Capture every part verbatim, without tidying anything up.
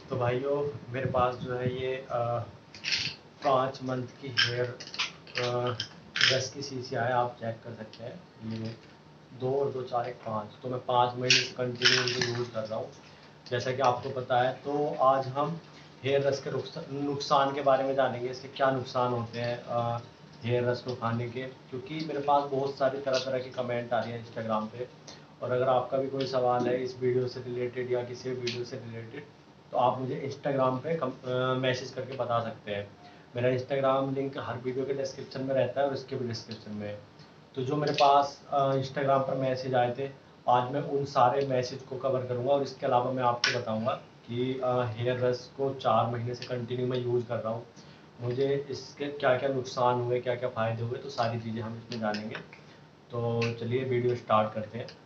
तो भाइयों मेरे पास जो है ये पाँच मंथ की हेयर ब्रश की शीशियाँ है, आप चेक कर सकते हैं। ये दो और दो चार एक पाँच, तो मैं पाँच महीने से कंटिन्यू यूज़ कर रहा हूँ जैसा कि आपको पता है। तो आज हम हेयर रस के नुकसान के बारे में जानेंगे, इसके क्या नुकसान होते हैं हेयर रस को खाने के, क्योंकि मेरे पास बहुत सारी तरह तरह की कमेंट आ रही है इंस्टाग्राम पे। और अगर आपका भी कोई सवाल है इस वीडियो से रिलेटेड या किसी वीडियो से रिलेटेड, तो आप मुझे इंस्टाग्राम पे मैसेज करके बता सकते हैं। मेरा इंस्टाग्राम लिंक हर वीडियो के डिस्क्रिप्शन में रहता है और इसके भी डिस्क्रिप्शन में है। तो जो मेरे पास इंस्टाग्राम पर मैसेज आए थे, आज मैं उन सारे मैसेज को कवर करूँगा और इसके अलावा मैं आपको बताऊँगा कि हेयर रस को चार महीने से कंटिन्यू मैं यूज़ कर रहा हूँ, मुझे इसके क्या क्या नुकसान हुए, क्या क्या फ़ायदे हुए, तो सारी चीज़ें हम इसमें जानेंगे। तो चलिए वीडियो स्टार्ट करते हैं।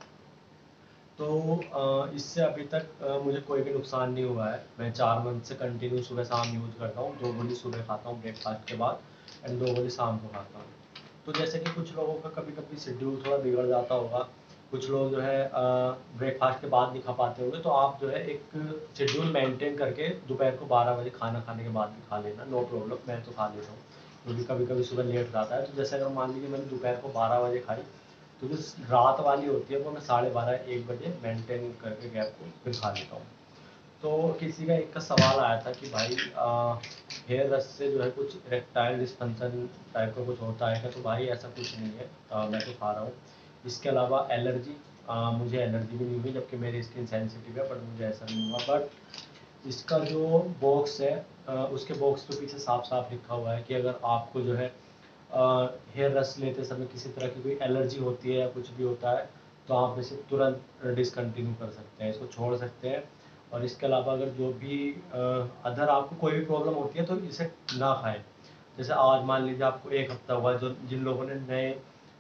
तो इससे अभी तक मुझे कोई भी नुकसान नहीं हुआ है। मैं चार मंथ से कंटिन्यू सुबह शाम यूज़ करता हूँ। दो गोली सुबह खाता हूँ ब्रेकफास्ट के बाद एंड दो गोली शाम को खाता हूँ। तो जैसे कि कुछ लोगों का कभी कभी शेड्यूल थोड़ा बिगड़ जाता होगा, कुछ लोग जो है ब्रेकफास्ट के बाद नहीं खा पाते होंगे, तो आप जो है एक शेड्यूल मेंटेन करके दोपहर को बारह बजे खाना खाने के बाद भी खा लेना, नो प्रॉब्लम। मैं तो खा लेता हूँ क्योंकि कभी कभी सुबह लेट जाता है। तो जैसे अगर मान लीजिए मैंने दोपहर को बारह बजे खाई, तो जो रात वाली होती है वो मैं साढ़े बारह एक बजे मेंटेन करके गैप को फिर खा लेता हूँ। तो किसी का एक का सवाल आया था कि भाई हेयर रस से जो है कुछ इरेक्टाइल डिस्फंक्शन टाइप का कुछ होता है क्या? तो भाई ऐसा कुछ नहीं है, आ, मैं तो खा रहा हूँ। इसके अलावा एलर्जी, आ, मुझे एलर्जी भी नहीं हुई, जबकि मेरी स्किन सेंसिटिव है, बट मुझे ऐसा नहीं हुआ। बट इसका जो बॉक्स है, आ, उसके बॉक्स के पीछे साफ साफ लिखा हुआ है कि अगर आपको जो है हेयर रस लेते समय किसी तरह की कोई एलर्जी होती है या कुछ भी होता है, तो आप इसे तुरंत डिसकंटिन्यू कर सकते हैं, इसको छोड़ सकते हैं। और इसके अलावा अगर जो भी अदर आपको कोई भी प्रॉब्लम होती है तो इसे ना खाएं। जैसे आज मान लीजिए आपको एक हफ्ता हुआ, जो जिन लोगों ने नए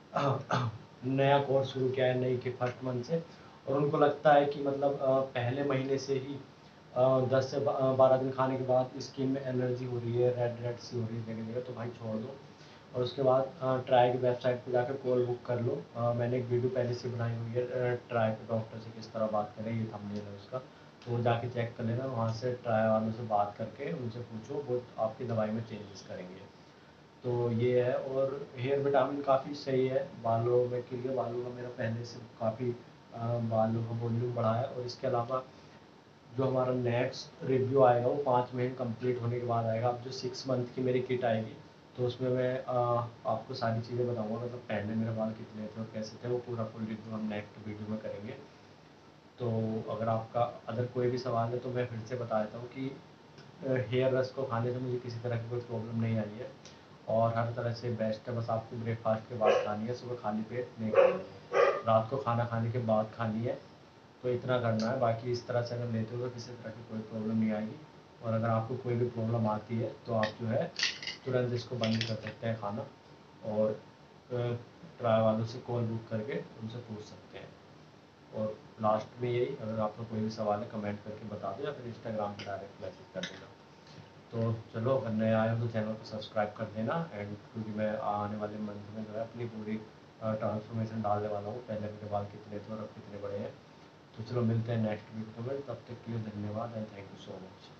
नया कोर्स शुरू किया है, नई के फर्स्ट मंथ से, और उनको लगता है कि मतलब पहले महीने से ही दस से बारह दिन खाने के बाद स्किन में एलर्जी हो रही है, रेड रेड सी हो रही है जगह जगह, तो भाई छोड़ दो। और उसके बाद ट्राई की वेबसाइट पर जाकर कॉल बुक कर लो। आ, मैंने एक वीडियो पहले से बनाई हुई है, ट्राई के डॉक्टर से किस तरह बात करें, ये थंबनेल है उसका, तो वो जाके चेक कर लेना। वहाँ से ट्राई वालों से बात करके उनसे पूछो, वो आपकी दवाई में चेंजेस करेंगे। तो ये है। और हेयर विटामिन काफ़ी सही है बालों में के लिए। बालों का मेरा पहले से काफ़ी बालों का वॉल्यूम बढ़ा है। और इसके अलावा जो हमारा नेक्स्ट रिव्यू आएगा वो पाँच महीने कंप्लीट होने के बाद आएगा। अब जो सिक्स मंथ की मेरी किट आएगी, तो उसमें मैं आ, आपको सारी चीज़ें बताऊंगा, मतलब पहले मेरे बाल कितने थे और कैसे थे, वो पूरा फुल रिव्यू हम नेक्स्ट वीडियो में करेंगे। तो अगर आपका अगर कोई भी सवाल है तो मैं फिर से बता देता हूँ कि हेयर रस को खाने से मुझे किसी तरह की कोई प्रॉब्लम नहीं आई है और हर तरह से बेस्ट है। बस आपको ब्रेकफास्ट के बाद खानी है, सुबह खाली पेट नहीं खानी है, रात को खाना खाने के बाद खानी है। तो इतना करना है। बाकी इस तरह से अगर लेते हो तो किसी तरह की कोई प्रॉब्लम नहीं आएगी। और अगर आपको कोई भी प्रॉब्लम आती है तो आप जो है तुरंत इसको बंद कर सकते हैं खाना, और ट्राई वालों से कॉल बुक करके उनसे पूछ सकते हैं। और लास्ट में यही, अगर आपका कोई भी सवाल है कमेंट करके बता दो या फिर इंस्टाग्राम पर डायरेक्ट मैसेज कर देना। तो चलो, अगर नए आए हो तो चैनल को सब्सक्राइब कर देना। एंड क्योंकि मैं आने वाले मंथ में जो है अपनी पूरी ट्रांसफॉर्मेशन डालने वाला हूँ, पहले मेरे बाल कितने थे और अब कितने बड़े हैं। तो चलो मिलते हैं नेक्स्ट वीडियो में, तब तक के लिए धन्यवाद and thank you so much.